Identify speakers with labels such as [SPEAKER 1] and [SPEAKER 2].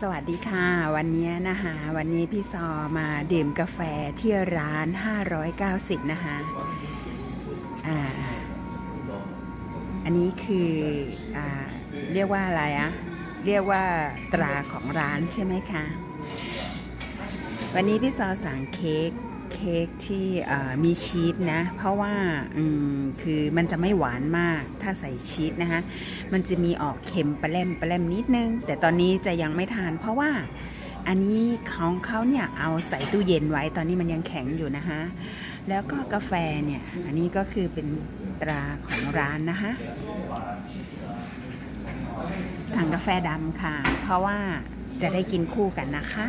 [SPEAKER 1] สวัสดีค่ะวันนี้นะคะวันนี้พี่ซอมาดื่มกาแฟที่ร้าน590นะคะอันนี้คือเรียกว่าอะไรเรียกว่าตราของร้านใช่ไหมคะวันนี้พี่ซอสั่งเค้กที่มีชีสนะเพราะว่าคือมันจะไม่หวานมากถ้าใส่ชีสนะคะมันจะมีออกเค็มปลาแรมนิดนึงแต่ตอนนี้จะยังไม่ทานเพราะว่าอันนี้ของเขาเนี่ยเอาใส่ตู้เย็นไว้ตอนนี้มันยังแข็งอยู่นะคะแล้วก็กาแฟเนี่ยอันนี้ก็คือเป็นตราของร้านนะคะสั่งกาแฟดำค่ะเพราะว่าจะได้กินคู่กันนะคะ